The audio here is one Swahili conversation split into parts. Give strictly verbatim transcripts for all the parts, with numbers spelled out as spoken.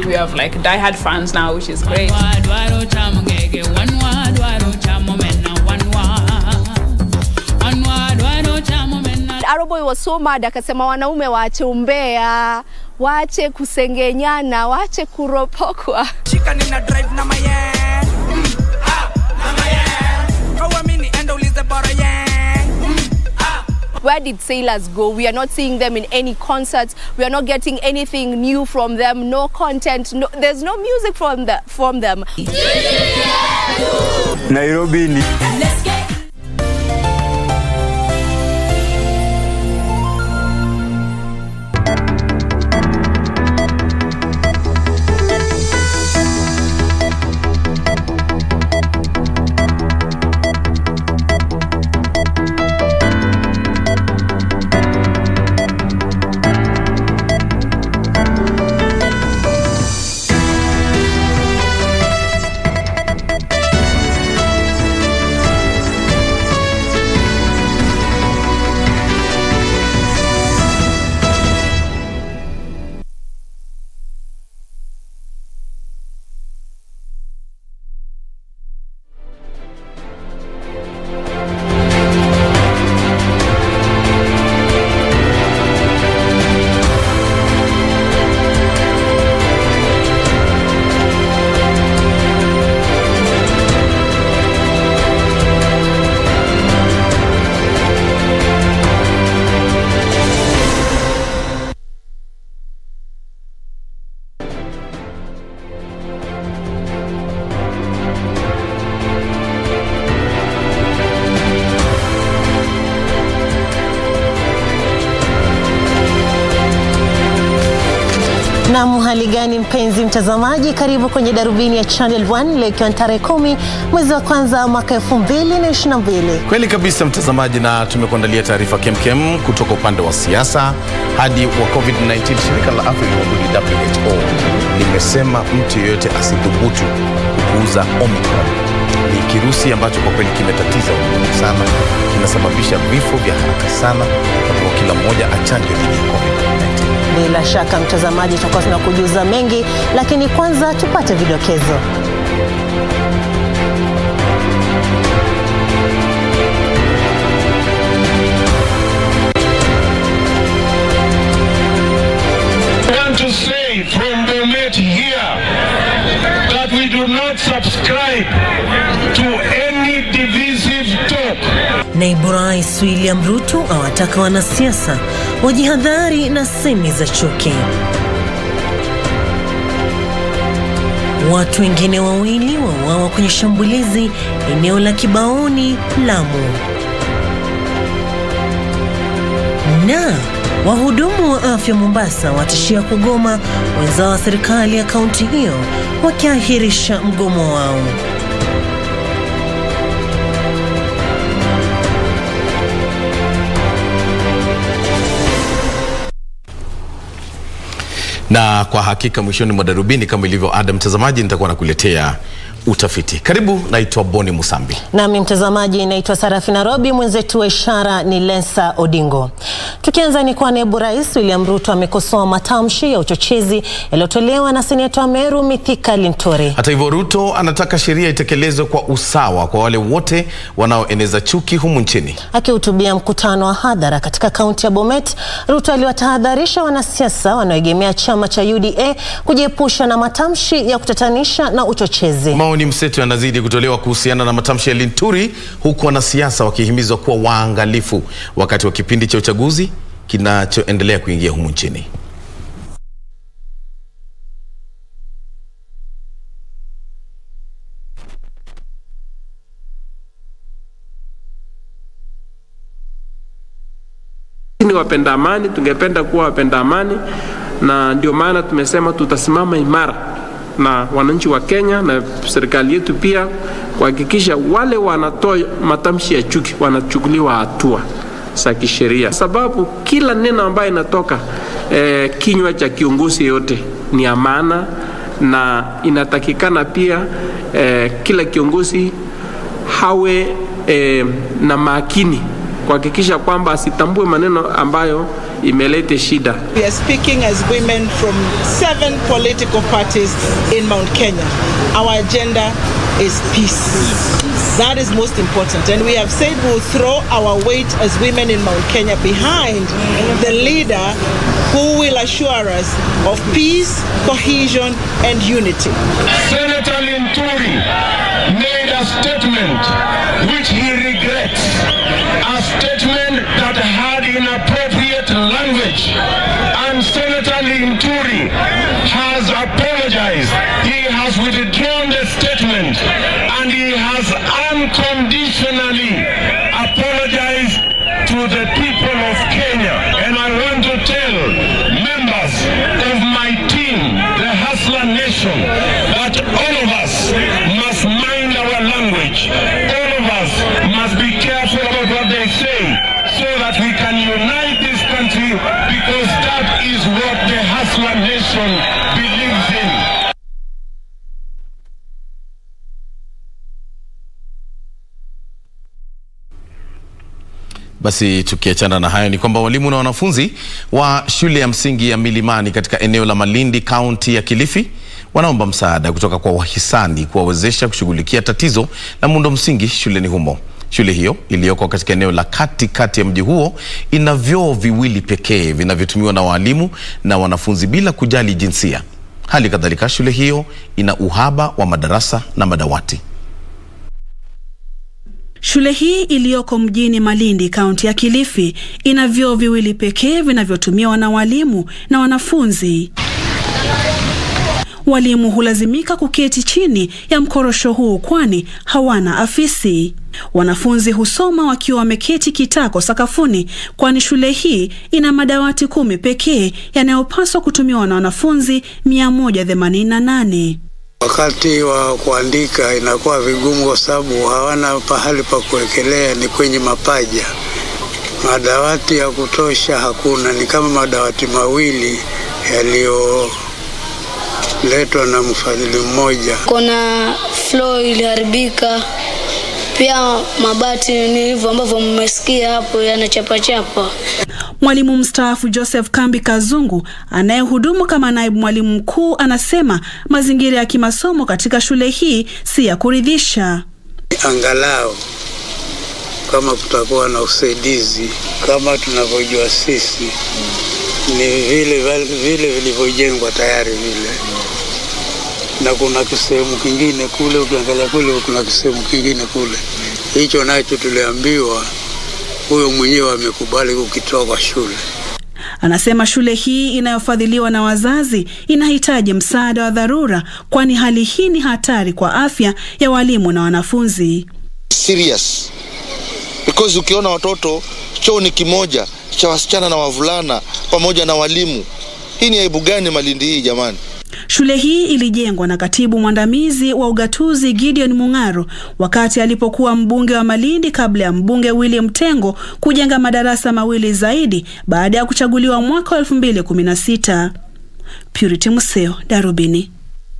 we have like diehard fans now, which is great. Arrowboy was so mad, akasema wanaume waache umbea, waache kusengenyana, waache kuropokwa. Shika nina drive na mayen. Mm, ha, na mayen. Kawa mini endo ulize bora yen. Mm, ha. Where did Sailors go? We are not seeing them in any concerts. We are not getting anything new from them. No content. No, there's no music from the from them. Nairobi ni Let's get Na hali gani mpenzi mtazamaji, karibu kwenye darubini ya Channel One leo ikiwa tarehe kumi mwezi wa kwanza mwaka elfu mbili na ishirini na mbili. Kweli kabisa mtazamaji, na tumekuandalia taarifa kemkem kutoka upande wa siasa hadi wa COVID nineteen. Shirika la Afya Ulimwenguni W H O limesema mtu yeyote asidhubutu kuuza Omicron. Ni kirusi ambacho kwa kweli kimetatiza ulimwengu sana, kinasababisha vifo vya haraka sana, kwa kila mmoja achanjwe dhidi ya COVID nineteen. Bila shaka mtazamaji, tutakuwa tunakujuza mengi, lakini kwanza tupate vidokezo. I want to say from the net here that we do not subscribe to any divisive talk. Naibu Rais William Ruto awataka wanasiasa wajihadhari na semi za chuki. Watu wengine wawili wauawa kwenye shambulizi eneo la Kibaoni, Lamu. Na wahudumu wa afya Mombasa watishia kugoma, wenzao wa serikali ya kaunti hiyo wakiahirisha mgomo wao. Na kwa hakika mwishoni mwa darubini kama ilivyo ada mtazamaji, nitakuwa nakuletea utafiti. Karibu, naitwa Boni Musambi. Nami mtazamaji naitwa Sarafina Robi, mwenzetu wa ishara ni Lensa Odingo. Tukianza ni kwa naibu rais William Ruto amekosoa matamshi ya uchochezi yaliyotolewa na seneta wa Meru Mithika Linturi. Hata hivyo, Ruto anataka sheria itekelezwe kwa usawa kwa wale wote wanaoeneza chuki humu nchini. Akihutubia mkutano wa hadhara katika kaunti ya Bomet, Ruto aliwatahadharisha wanasiasa wanaoegemea chama cha U D A kujiepusha na matamshi ya kutatanisha na uchochezi. Maoni mseto yanazidi kutolewa kuhusiana na matamshi ya Linturi, huku wanasiasa wakihimizwa kuwa waangalifu wakati wa kipindi cha uchaguzi kinachoendelea kuingia humu nchini. Ni wapenda amani, tungependa kuwa wapenda amani, na ndio maana tumesema tutasimama imara na wananchi wa Kenya na serikali yetu pia kuhakikisha wale wanatoa matamshi ya chuki wanachukuliwa hatua za kisheria, sababu kila neno ambayo inatoka eh, kinywa cha kiongozi yote ni amana, na inatakikana pia eh, kila kiongozi hawe eh, na makini kuhakikisha kwamba asitambue maneno ambayo imelete shida. We are speaking as women from seven political parties in Mount Kenya. Our agenda is peace. That is most important. And we have said we'll throw our weight as women in Mount Kenya behind the leader who will assure us of peace, cohesion, and unity. Senator Linturi made a statement which he regrets, a statement that had inappropriate language, and Senator Linturi has apologized. He has withdrawn the statement and he has unconditionally apologized to the people of Kenya. And I want to tell members of my team, the Hustler Nation, that all of us must mind our language. All of us must be careful about what they say so that we can unite this country, because that is what the Hustler Nation believes in. Basi tukiachana na hayo ni kwamba walimu na wanafunzi wa shule ya msingi ya Milimani katika eneo la Malindi, kaunti ya Kilifi, wanaomba msaada kutoka kwa wahisani kuwawezesha kushughulikia tatizo la muundo msingi shuleni humo. Shule hiyo iliyoko katika eneo la kati kati ya mji huo ina vyoo viwili pekee vinavyotumiwa na walimu na wanafunzi bila kujali jinsia. Hali kadhalika shule hiyo ina uhaba wa madarasa na madawati. Shule hii iliyoko mjini Malindi, kaunti ya Kilifi, ina vyoo viwili pekee vinavyotumiwa na walimu na wanafunzi. Walimu hulazimika kuketi chini ya mkorosho huu kwani hawana afisi. Wanafunzi husoma wakiwa wameketi kitako sakafuni kwani shule hii ina madawati kumi pekee yanayopaswa kutumiwa na wanafunzi mia moja themanini na nane. Wakati wa kuandika inakuwa vigumu kwa sababu hawana pahali pa kuwekelea, ni kwenye mapaja. Madawati ya kutosha hakuna, ni kama madawati mawili yaliyoletwa na mfadhili mmoja. Kuna floor iliharibika, pia mabati ni hivyo ambavyo mmesikia hapo yanachapa chapa. Mwalimu mstaafu Joseph Kambi Kazungu anayehudumu kama naibu mwalimu mkuu anasema mazingira ya kimasomo katika shule hii si ya kuridhisha. Angalau kama kutakuwa na usaidizi kama tunavyojua sisi, ni vile vile vilivyojengwa tayari vile, na kuna kisehemu kingine kule, ukiangalia kule kuna kisehemu kingine kule. Hicho nacho tuliambiwa huyo mwenyewe amekubali kukitoa kwa shule. Anasema shule hii inayofadhiliwa na wazazi inahitaji msaada wa dharura kwani hali hii ni hatari kwa afya ya walimu na wanafunzi. Serious. Because ukiona watoto choo ni kimoja cha wasichana na wavulana pamoja na walimu. Hii ni aibu gani Malindi hii jamani? Shule hii ilijengwa na katibu mwandamizi wa ugatuzi Gideon Mungaro wakati alipokuwa mbunge wa Malindi kabla ya mbunge William Tengo kujenga madarasa mawili zaidi baada ya kuchaguliwa mwaka elfu mbili kumi na sita. Purity Museo, Darubini.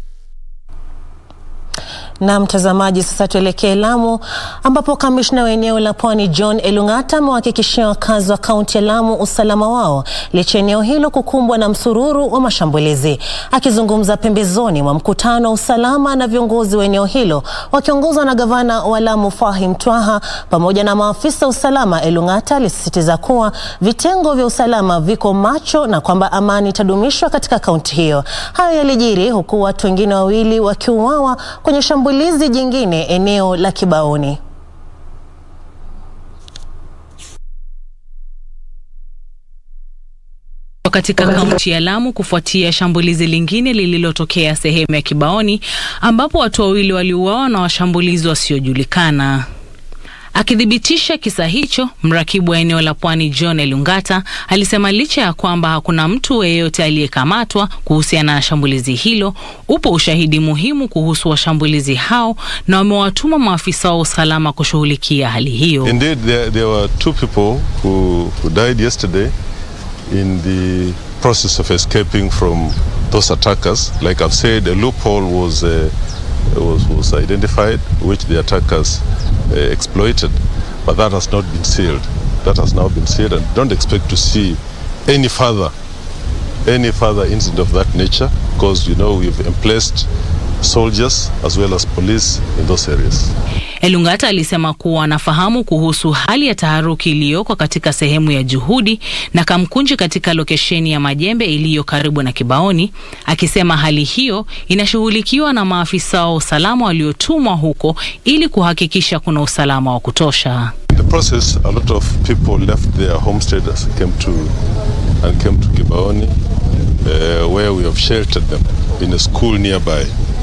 Na mtazamaji, sasa tuelekee Lamu ambapo kamishna wa eneo la Pwani John Elung'ata amewahakikishia wakazi wa kaunti ya Lamu usalama wao licha eneo hilo kukumbwa na msururu wa mashambulizi. Akizungumza pembezoni mwa mkutano wa usalama na viongozi wa eneo hilo wakiongozwa na gavana wa Lamu Fahim Twaha pamoja na maafisa usalama, Elung'ata alisisitiza kuwa vitengo vya usalama viko macho na kwamba amani itadumishwa katika kaunti hiyo. Hayo yalijiri huku watu wengine wawili wakiuawa kwenye shambulizi Shambulizi jingine eneo la Kibaoni. Katika kaunti ya Lamu kufuatia shambulizi lingine lililotokea sehemu ya Kibaoni ambapo watu wawili waliuawa na washambulizi wasiojulikana. Akithibitisha kisa hicho, mrakibu wa eneo la Pwani John Elung'ata alisema licha ya kwamba hakuna mtu yeyote aliyekamatwa kuhusiana na shambulizi hilo, upo ushahidi muhimu kuhusu washambulizi hao na wamewatuma maafisa wa usalama kushughulikia hali hiyo. Indeed, there, there were two people who, who died yesterday in the process of escaping from those attackers. Like I've said, a loophole was uh, was, was identified which the attackers uh, exploited, but that has not been sealed. That has now been sealed, and don't expect to see any further any further incident of that nature, because you know we've emplaced soldiers as well as police in those areas. Elung'ata alisema kuwa anafahamu kuhusu hali ya taharuki iliyoko katika sehemu ya Juhudi na Kamkunji katika lokesheni ya Majembe iliyo karibu na Kibaoni, akisema hali hiyo inashughulikiwa na maafisa wa usalama waliotumwa huko ili kuhakikisha kuna usalama wa kutosha. In the process, a lot of people left their homesteads, came to and came to Kibaoni, uh, where we have sheltered them in a school nearby.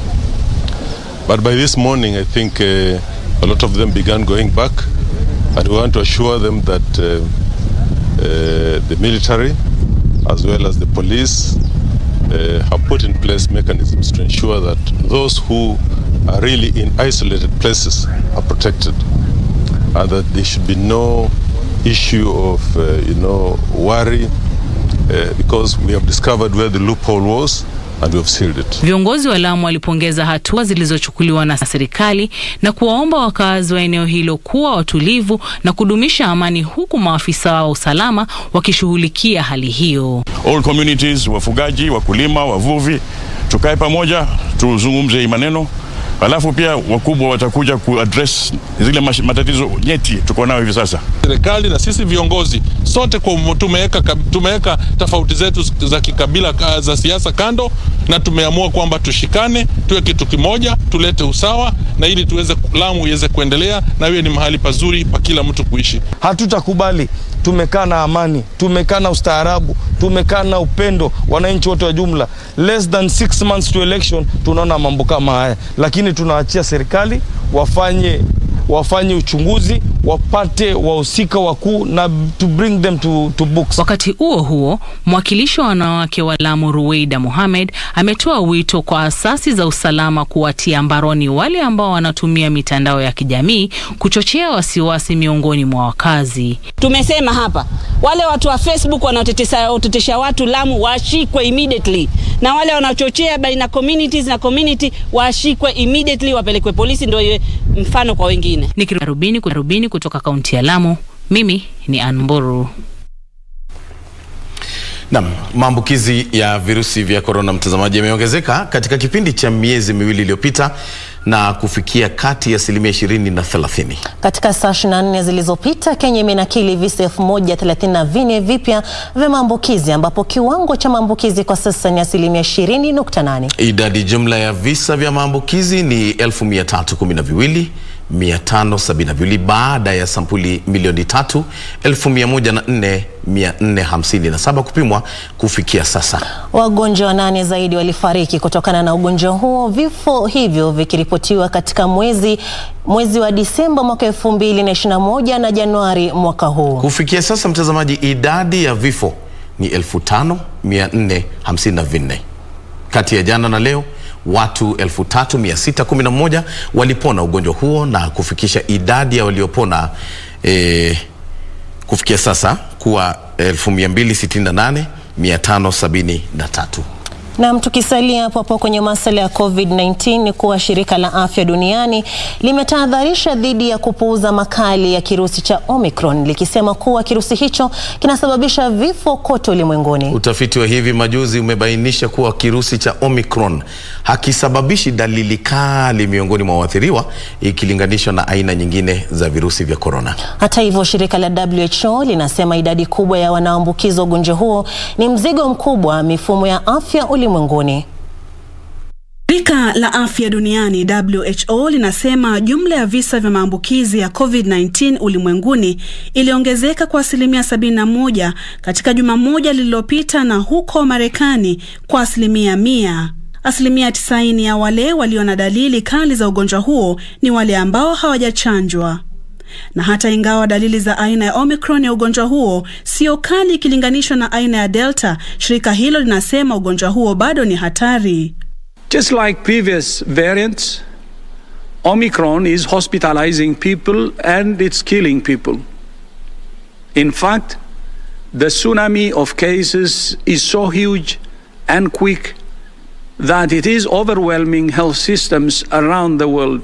But by this morning, I think uh, a lot of them began going back, and we want to assure them that uh, uh, the military as well as the police uh, have put in place mechanisms to ensure that those who are really in isolated places are protected, and that there should be no issue of uh, you know worry uh, because we have discovered where the loophole was and we have sealed it. Viongozi wa Lamu walipongeza hatua zilizochukuliwa na serikali na kuwaomba wakazi wa eneo hilo kuwa watulivu na kudumisha amani, huku maafisa wa usalama wakishughulikia hali hiyo. All communities, wafugaji, wakulima, wavuvi, tukae pamoja tuzungumze hii maneno. Alafu pia wakubwa watakuja kuaddress zile matatizo nyeti tuko nao hivi sasa. Serikali na sisi viongozi sote kwa tumeweka tumeweka tofauti zetu za kikabila za siasa kando, na tumeamua kwamba tushikane, tuwe kitu kimoja, tulete usawa na ili tuweze Lamu iweze kuendelea na iwe ni mahali pazuri pa kila mtu kuishi. Hatutakubali. Tumekaa na amani, tumekaa na ustaarabu, tumekaa na upendo wananchi wote wa jumla. Less than six months to election tunaona mambo kama haya, lakini tunaachia serikali wafanye wafanye uchunguzi, wapate wahusika wakuu na to bring them to, to books. Wakati huo huo, mwakilishi wa wanawake wa Lamu Ruweida Mohamed ametoa wito kwa asasi za usalama kuwatia mbaroni wale ambao wanatumia mitandao ya kijamii kuchochea wasiwasi miongoni mwa wakazi. Tumesema hapa wale watu wa Facebook wanaotetesha utetesha watu Lamu washikwe immediately, na wale wanachochea baina communities na community washikwe immediately, wapelekwe polisi ndio iwe mfano kwa wengine. Nikirubini kurubini kutoka kaunti ya Lamu, mimi ni Anburu. Naam, maambukizi ya virusi vya corona mtazamaji yameongezeka katika kipindi cha miezi miwili iliyopita na kufikia kati ya asilimia ishirini na thelathini. Katika saa ishirini na nne zilizopita, Kenya imenakili visa elfu moja thelathini na nne vipya vya maambukizi, ambapo kiwango cha maambukizi kwa sasa ni asilimia ishirini nukta nane. Idadi jumla ya visa vya maambukizi ni elfu mia tatu kumi na viwili mia tano sabini na viwili baada ya sampuli milioni tatu elfu mia moja na nne mia nne hamsini na saba kupimwa kufikia sasa. Wagonjwa nane zaidi walifariki kutokana na ugonjwa huo, vifo hivyo vikiripotiwa katika mwezi mwezi wa Disemba mwaka elfu mbili na ishirini na moja na Januari mwaka huu. Kufikia sasa mtazamaji, idadi ya vifo ni elfu tano mia nne hamsini na nne. Kati ya jana na leo watu elfu tatu mia sita kumi na moja walipona ugonjwa huo na kufikisha idadi ya waliopona e, kufikia sasa kuwa elfu mia mbili sitini na nane mia tano sabini na tatu. Na tukisalia hapo hapo kwenye masuala ya COVID nineteen, ni kuwa shirika la afya duniani limetahadharisha dhidi ya kupuuza makali ya kirusi cha Omicron, likisema kuwa kirusi hicho kinasababisha vifo kote ulimwenguni. Utafiti wa hivi majuzi umebainisha kuwa kirusi cha Omicron hakisababishi dalili kali miongoni mwa waathiriwa ikilinganishwa na aina nyingine za virusi vya corona. Hata hivyo, shirika la W H O linasema idadi kubwa ya wanaoambukizwa ugonjwa huo ni mzigo mkubwa mifumo ya afya ulimwenguni. Shirika la afya duniani W H O linasema jumla ya visa vya maambukizi ya COVID nineteen ulimwenguni iliongezeka kwa asilimia sabini na moja katika juma moja lililopita, na huko Marekani kwa asilimia mia. Asilimia tisaini ya wale walio na dalili kali za ugonjwa huo ni wale ambao hawajachanjwa. Na hata ingawa dalili za aina ya Omicron ya ugonjwa huo sio kali ikilinganishwa na aina ya Delta, shirika hilo linasema ugonjwa huo bado ni hatari. Just like previous variants, Omicron is hospitalizing people and it's killing people. In fact, the tsunami of cases is so huge and quick that it is overwhelming health systems around the world.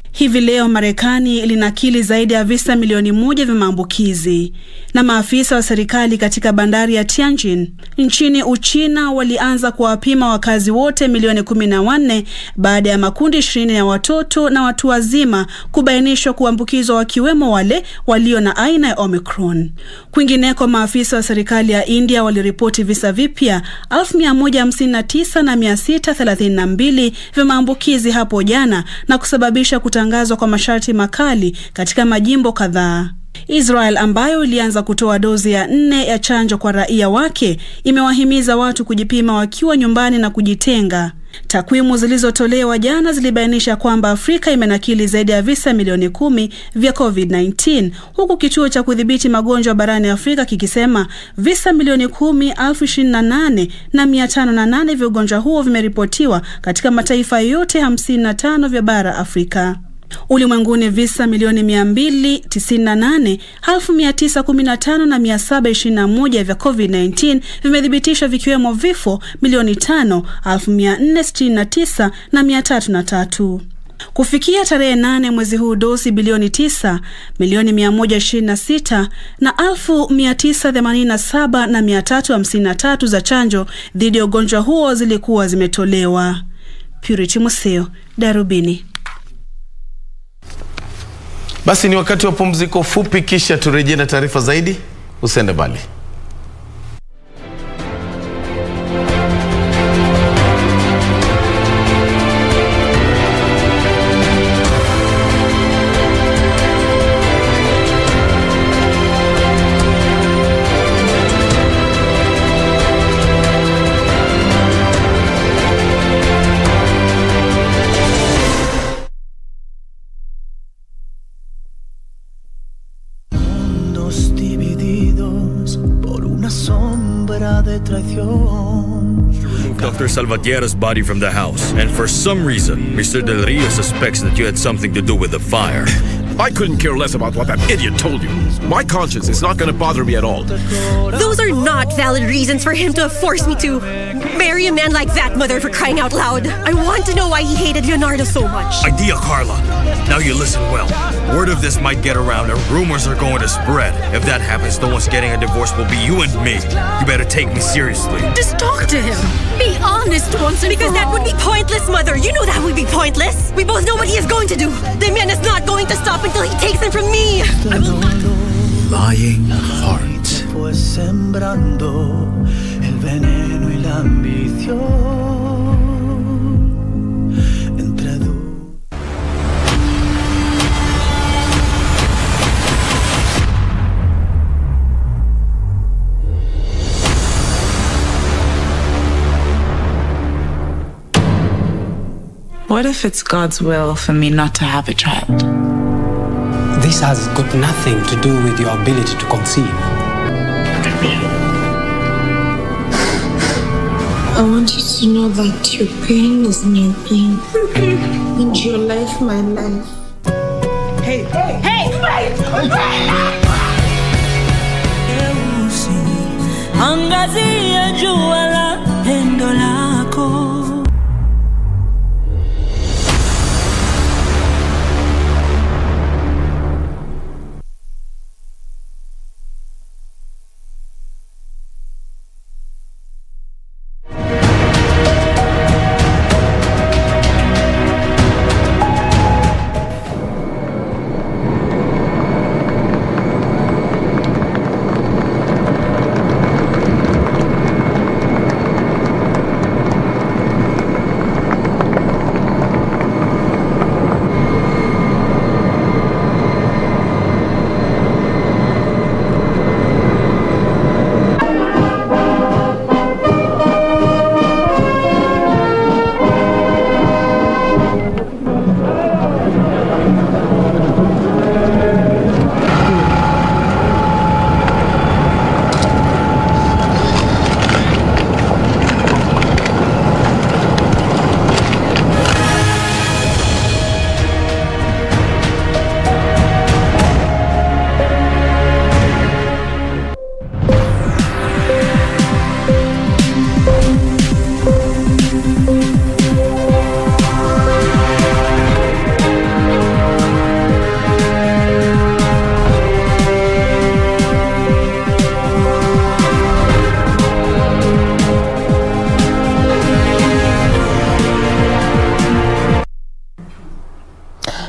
Hivi leo Marekani ilinakili zaidi ya visa milioni moja vya maambukizi, na maafisa wa serikali katika bandari ya Tianjin nchini Uchina walianza kuwapima wakazi wote milioni kumi na wanne baada ya makundi ishirini ya watoto na watu wazima kubainishwa kuambukizwa, wakiwemo wale walio na aina ya Omicron. Kwingineko, maafisa wa serikali ya India waliripoti visa vipya elfu mia moja hamsini na tisa na mia sita thelathini na mbili vya maambukizi hapo jana na kusababisha kutangazwa kwa masharti makali katika majimbo kadhaa. Israel, ambayo ilianza kutoa dozi ya nne ya chanjo kwa raia wake, imewahimiza watu kujipima wakiwa nyumbani na kujitenga. Takwimu zilizotolewa jana zilibainisha kwamba Afrika imenakili zaidi ya visa milioni kumi vya COVID kumi na tisa, huku kituo cha kudhibiti magonjwa barani Afrika kikisema visa milioni kumi elfu ishirini na nane na mia tano na nane vya ugonjwa huo vimeripotiwa katika mataifa yote hamsini na tano vya bara Afrika. Ulimwenguni, visa milioni mia mbili tisini na nane elfu mia tisa kumi na tano na mia saba ishirini na moja vya COVID kumi na tisa vimethibitishwa, vikiwemo vifo milioni tano elfu mia nne sitini na tisa na mia tatu na tatu. Kufikia tarehe nane mwezi huu, dosi bilioni tisa milioni mia moja ishirini na sita na elfu mia tisa themanini na saba na mia tatu hamsini na tatu za chanjo dhidi ya ugonjwa huo zilikuwa zimetolewa. Purity Museo, Darubini. Basi ni wakati wa pumziko fupi, kisha turejee na taarifa zaidi. Usende mbali. Doctor Salvatierra's body from the house, and for some reason, Mister Del Rio suspects that you had something to do with the fire. I couldn't care less about what that idiot told you. My conscience is not going to bother me at all. Those are not valid reasons for him to have forced me to marry a man like that, Mother, for crying out loud. I want to know why he hated Leonardo so much. Idea, Carla. Now you listen well. Word of this might get around and rumors are going to spread. If that happens, the one's getting a divorce will be you and me. You better take me seriously. Just talk to him. Be honest once and Because that would be pointless, Mother. You know that would be pointless. We both know what he is going to do. The man is not going to stop until he takes them from me. I will not. Lying heart. Fue sembrando el veneno y la ambición entre dos. What if it's God's will for me not to have a child? This has got nothing to do with your ability to conceive. I want you to know that your pain is my pain, and your life my life. Hey, hey, hey, angazia jua la pendo lako.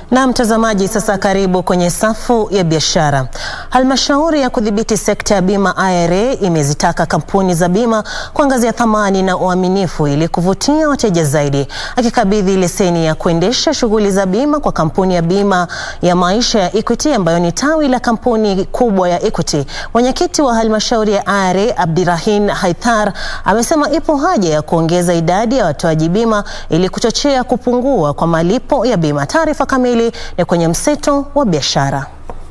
Na mtazamaji, sasa karibu kwenye safu ya biashara. Halmashauri ya kudhibiti sekta ya bima I R A imezitaka kampuni za bima kuangazia thamani na uaminifu ili kuvutia wateja zaidi. Akikabidhi leseni ya kuendesha shughuli za bima kwa kampuni ya bima ya maisha ya Equity ambayo ni tawi la kampuni kubwa ya Equity, mwenyekiti wa halmashauri ya I R A Abdirahim Haithar amesema ipo haja ya kuongeza idadi ya watoaji bima ili kuchochea kupungua kwa malipo ya bima. Taarifa kamili ni kwenye mseto wa biashara.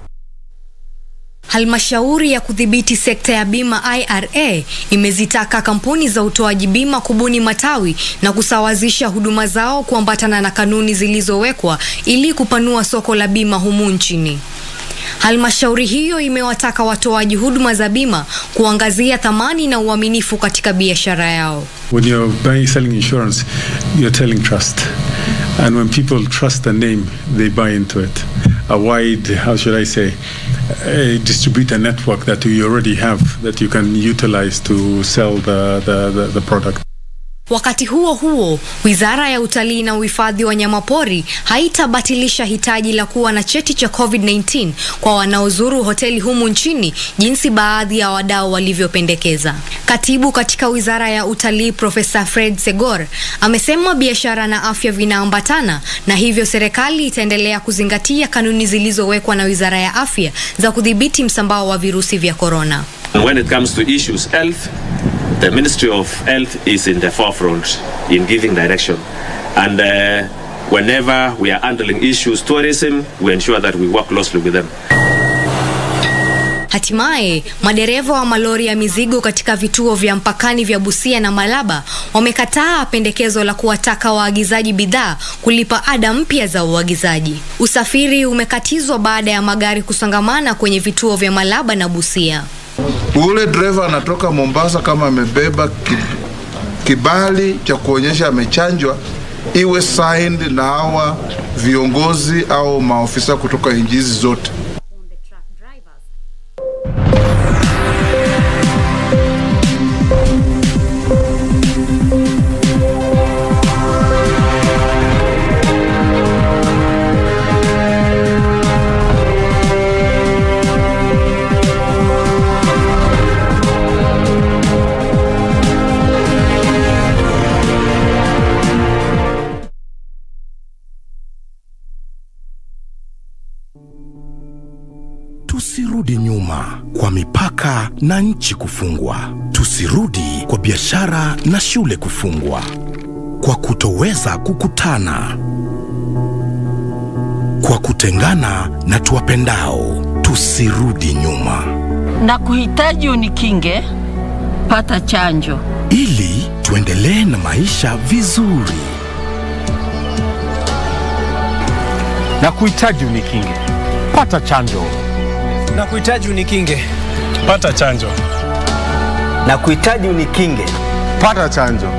Halmashauri ya kudhibiti sekta ya bima I R A imezitaka kampuni za utoaji bima kubuni matawi na kusawazisha huduma zao kuambatana na kanuni zilizowekwa ili kupanua soko la bima humu nchini. Halmashauri hiyo imewataka watoaji huduma za bima kuangazia thamani na uaminifu katika biashara yao. When you're buying, selling insurance, you're telling trust. And when people trust the name, they buy into it. A wide, how should I say, a distributor network that you already have that you can utilize to sell the, the, the, the product. Wakati huo huo, Wizara ya Utalii na Uhifadhi wa Wanyamapori haitabatilisha hitaji la kuwa na cheti cha COVID nineteen kwa wanaozuru hoteli humu nchini jinsi baadhi ya wadau walivyopendekeza. Katibu katika Wizara ya Utalii Profesa Fred Segor amesema biashara na afya vinaambatana na hivyo serikali itaendelea kuzingatia kanuni zilizowekwa na Wizara ya Afya za kudhibiti msambao wa virusi vya corona. When it comes to issues health, the Ministry of Health is in the forefront in giving direction, and uh, whenever we are handling issues tourism, we ensure that we work closely with them. Hatimaye, madereva wa malori ya mizigo katika vituo vya mpakani vya Busia na Malaba wamekataa pendekezo la kuwataka waagizaji bidhaa kulipa ada mpya za uagizaji. Usafiri umekatizwa baada ya magari kusongamana kwenye vituo vya Malaba na Busia. Ule driver anatoka Mombasa kama amebeba kibali cha kuonyesha amechanjwa, iwe signed na hawa viongozi au maofisa kutoka nchi zote. Tusirudi nyuma kwa mipaka na nchi kufungwa. Tusirudi kwa biashara na shule kufungwa. Kwa kutoweza kukutana. Kwa kutengana na tuwapendao. Tusirudi nyuma. Na kuhitaji unikinge, pata chanjo. Ili tuendelee na maisha vizuri. Na kuhitaji unikinge, pata chanjo. Na kuhitaji unikinge, pata chanjo. Na kuhitaji unikinge, pata chanjo.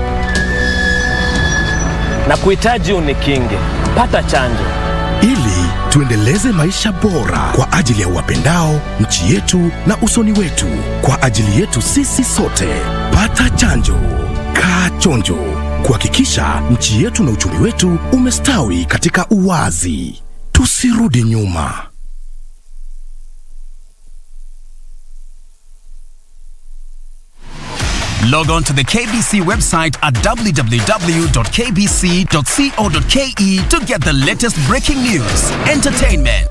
Na kuhitaji unikinge, pata chanjo. Ili tuendeleze maisha bora kwa ajili ya wapendao, nchi yetu na usoni wetu. Kwa ajili yetu sisi sote, pata chanjo. Kaa chonjo. Kuhakikisha nchi yetu na uchumi wetu umestawi katika uwazi. Tusirudi nyuma. Log on to the K B C website at w w w dot k b c dot co dot k e to get the latest breaking news, entertainment,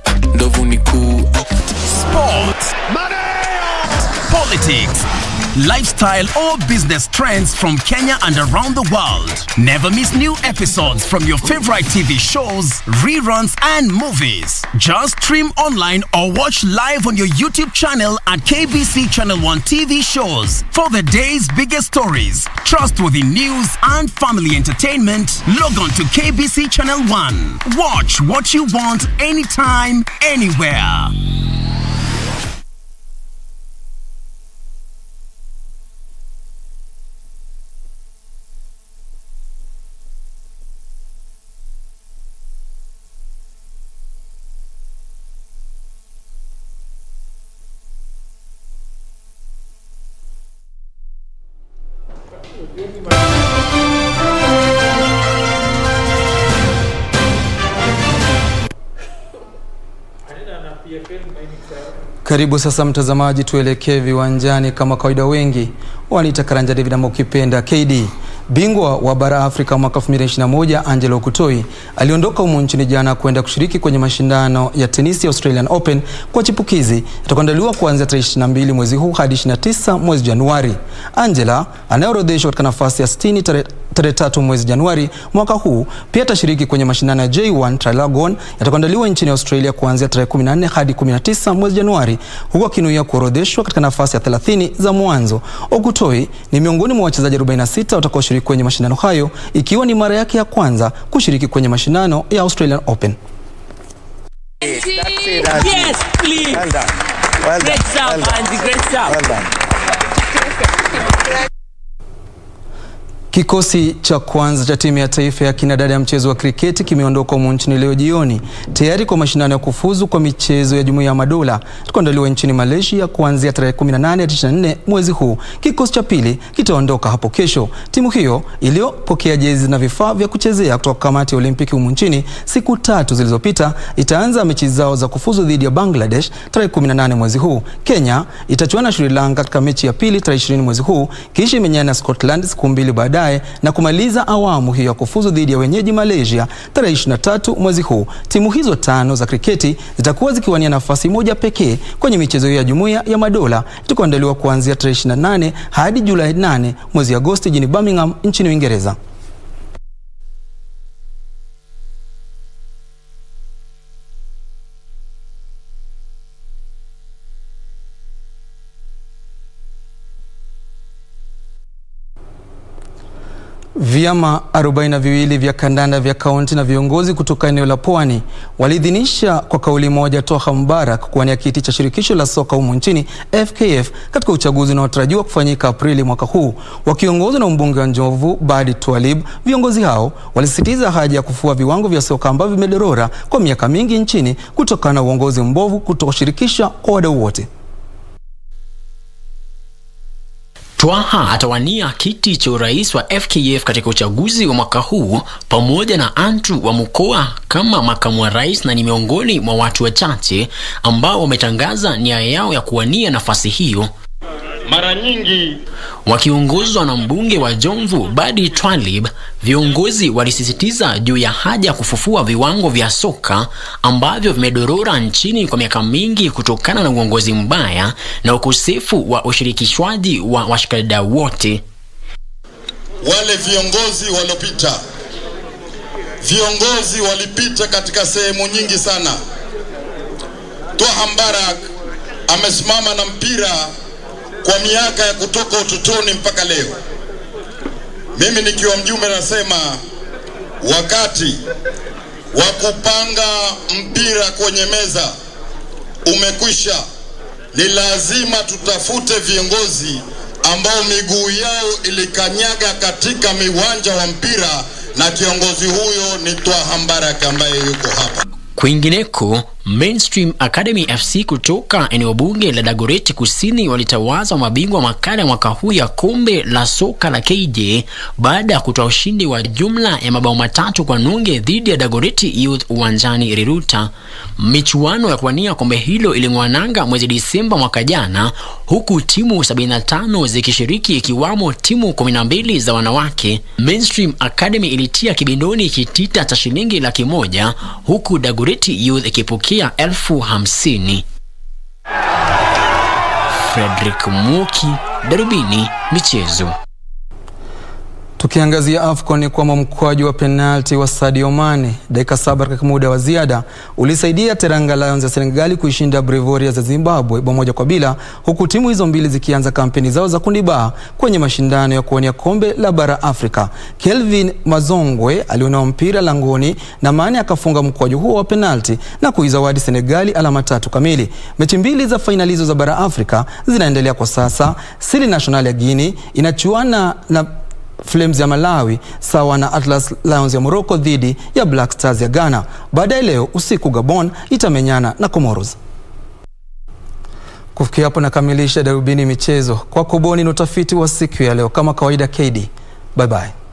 sports, politics, lifestyle or business trends from Kenya and around the world. Never miss new episodes from your favorite T V shows, reruns and movies. Just stream online or watch live on your YouTube channel at K B C Channel one T V shows. For the day's biggest stories, trustworthy news and family entertainment, log on to K B C Channel one. Watch what you want anytime, anywhere. Karibu sasa mtazamaji, tuelekee viwanjani. Kama kawaida, wengi wanaita Karanja David ama ukipenda K D. Bingwa wa bara Afrika mwaka elfu mbili ishirini na moja Angelo Okutoi aliondoka humu nchini jana kwenda kushiriki kwenye mashindano ya tenisi ya Australian Open kwa chipukizi yatakayoandaliwa kuanzia tarehe ishirini na mbili mwezi huu hadi ishirini na tisa mwezi Januari. Angela anayeorodheshwa katika nafasi ya sitini tarehe tatu mwezi Januari mwaka huu pia atashiriki kwenye mashindano ya J one Triathlon yatakayoandaliwa nchini Australia kuanzia tarehe kumi na nne hadi kumi na tisa mwezi Januari, huku akinuia kuorodheshwa katika nafasi ya thelathini za mwanzo. Okutoi ni miongoni mwa wachezaji arobaini na sita watakaoshiriki kwenye mashindano hayo, ikiwa ni mara yake ya kwanza kushiriki kwenye mashindano ya Australian Open. Yes, please. Well done. Well done. Great job, well done. Andy. Great job. Well done. Kikosi cha kwanza cha timu ya taifa ya kinadada ya mchezo wa kriketi kimeondoka humu nchini leo jioni tayari kwa mashindano ya kufuzu kwa michezo ya Jumuiya ya Madola yatakayoandaliwa nchini Malaysia kuanzia tarehe kumi na nane hadi ishirini na nne mwezi huu. Kikosi cha pili kitaondoka hapo kesho. Timu hiyo iliyopokea jezi na vifaa vya kuchezea kutoka kamati ya Olimpiki humu nchini siku tatu zilizopita itaanza mechi zao za kufuzu dhidi ya Bangladesh tarehe kumi na nane mwezi huu. Kenya itachuana Sri Lanka katika mechi ya pili tarehe ishirini mwezi huu, kisha imenyana na Scotland siku mbili baadaye na kumaliza awamu hiyo ya kufuzu dhidi ya wenyeji Malaysia tarehe ishirini na tatu mwezi huu. Timu hizo tano za kriketi zitakuwa zikiwania nafasi moja pekee kwenye michezo ya Jumuiya ya Madola itakayoandaliwa kuanzia tarehe ishirini na nane hadi Julai nane mwezi Agosti jijini Birmingham nchini Uingereza. Vyama arobaini na viwili vya kandanda vya kaunti na viongozi kutoka eneo la Pwani waliidhinisha kwa kauli moja Toha Mubarak kuwania kiti cha shirikisho la soka humu nchini F K F katika uchaguzi unaotarajiwa kufanyika Aprili mwaka huu. Wakiongozwa na mbunge wa Njovu Badi Twalib, viongozi hao walisisitiza haja ya kufua viwango vya soka ambavyo vimedorora kwa miaka mingi nchini kutokana na uongozi mbovu kutoshirikisha kwa wadau wote. Twaha atawania kiti cha urais wa F K F katika uchaguzi wa mwaka huu pamoja na Andrew wa Mukoa kama makamu wa rais, na ni miongoni mwa watu wachache ambao wametangaza nia yao ya kuwania nafasi hiyo. Mara nyingi wakiongozwa na mbunge wa Jomvu Badi Twalib, viongozi walisisitiza juu ya haja ya kufufua viwango vya soka ambavyo vimedorora nchini kwa miaka mingi kutokana na uongozi mbaya na ukosefu wa ushirikishwaji wa washikadau wote. Wale viongozi waliopita, viongozi walipita katika sehemu nyingi sana. Toha Mubarak amesimama na mpira kwa miaka ya kutoka utotoni mpaka leo. Mimi nikiwa mjumbe nasema wakati wa kupanga mpira kwenye meza umekwisha. Ni lazima tutafute viongozi ambao miguu yao ilikanyaga katika miwanja wa mpira, na kiongozi huyo ni Toha Mubarak ambaye yuko hapa. Kwingineko, Mainstream Academy F C kutoka eneo bunge la Dagoretti Kusini walitawaza mabingwa makala ya mwaka huu ya kombe la soka la K J baada ya kutoa ushindi wa jumla ya mabao matatu kwa nunge dhidi ya Dagoretti Youth uwanjani Riruta. Michuano ya kuwania kombe hilo ilingwananga mwezi Disemba mwaka jana, huku timu sabini na tano zikishiriki ikiwamo timu kumi na mbili za wanawake. Mainstream Academy ilitia kibindoni kitita cha shilingi laki moja huku Dagoretti Youth ikipokea elfu hamsini. Frederick Muki, Darubini Michezo. Tukiangazia AFCON ni kwamba mkwaju wa penalti wa Sadio Mane dakika saba katika muda wa ziada ulisaidia Teranga Lions ya Senegal kuishinda Brevoria za Zimbabwe bao moja kwa bila, huku timu hizo mbili zikianza kampeni zao za kundi ba kwenye mashindano ya kuwania kombe la bara Afrika. Kelvin Mazongwe alionao mpira langoni na Mane akafunga mkwaju huo wa penalti na kuizawadi Senegali alama tatu kamili. Mechi mbili za finali hizo za bara Afrika zinaendelea kwa sasa. Sili National ya Guinea inachuana na Flames ya Malawi sawa na Atlas Lions ya Morocco dhidi ya Black Stars ya Ghana. Baadaye leo usiku Gabon itamenyana na Comoros. Kufikia hapo nakamilisha Darubini Michezo. Kwa kuboni na utafiti wa siku ya leo kama kawaida K D. Bye bye.